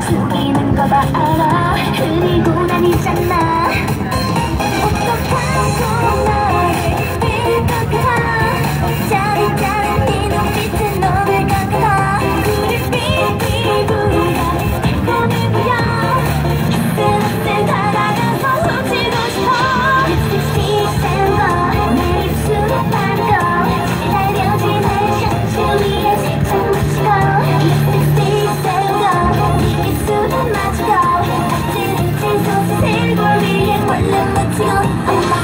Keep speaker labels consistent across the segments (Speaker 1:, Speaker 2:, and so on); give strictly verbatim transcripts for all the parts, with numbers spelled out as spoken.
Speaker 1: 속이는 거 다 알아. 흐리고 다니잖아. 어떡하고 너를 믿을 것 같아. 짜릿짜릿 네 눈빛은 너를 같아. 우릴 비비보다 달콤해 보여. 쓱쓱 다가가서 훔치고 싶어. 립스틱 샌거 내 입술에 바르고 기다려진 내 셔츠 위에 살짝 묻히고. 립스틱 샌거 네 입술에 맞추고 따뜻한 소스 셀골 위에 얼른 묻히고.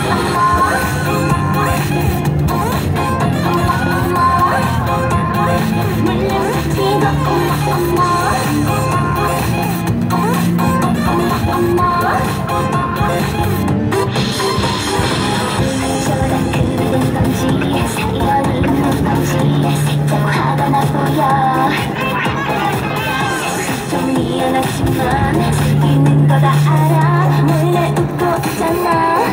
Speaker 1: 좀 미안하지만 즐기는 거 다 알아. 몰래 웃고 있잖아.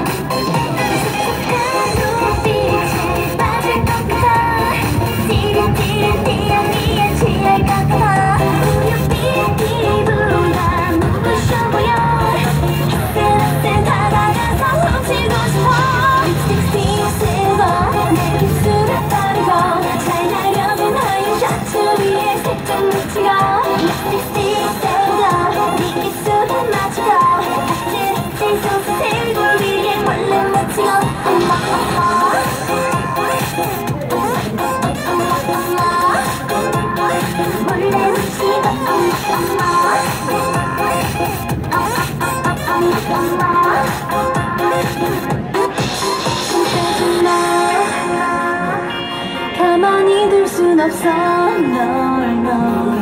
Speaker 1: 촉촉한 눈빛에 빠질 것 같아. 찌릿찌릿 네 향기에 취할 것 같아. 우유 피부가 눈부셔 보여. 쓱쓱 다가가서 훔치고 싶어. 립스틱 쓰고 내 입술에 바르고 잘 가려진 하얀 셔츠 위에 살짝 묻히고. 립스틱 쓰고 네 입술에 맞추고 따뜻한 소스 셀골 위에 몰래 묻히고. 엄마 엄마 몰래 묻히고. 엄마 엄마 가만히 둘 순 없어 널 널